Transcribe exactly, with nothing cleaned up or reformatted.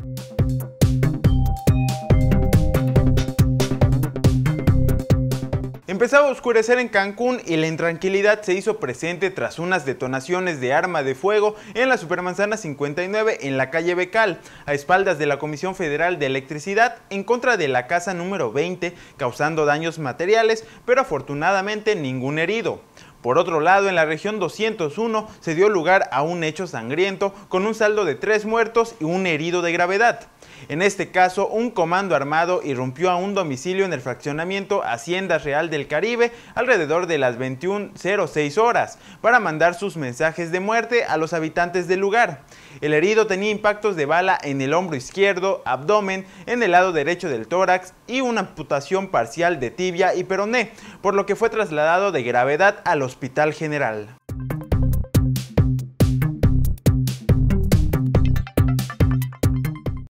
Empezaba a oscurecer en Cancún y la intranquilidad se hizo presente tras unas detonaciones de arma de fuego en la Supermanzana cincuenta y nueve en la calle Becal, a espaldas de la Comisión Federal de Electricidad, en contra de la casa número veinte, causando daños materiales, pero afortunadamente ningún herido. Por otro lado, en la región doscientos uno se dio lugar a un hecho sangriento con un saldo de tres muertos y un herido de gravedad. En este caso, un comando armado irrumpió a un domicilio en el fraccionamiento Haciendas Real del Caribe alrededor de las veintiuna cero seis horas para mandar sus mensajes de muerte a los habitantes del lugar. El herido tenía impactos de bala en el hombro izquierdo, abdomen, en el lado derecho del tórax y una amputación parcial de tibia y peroné, por lo que fue trasladado de gravedad al Hospital General.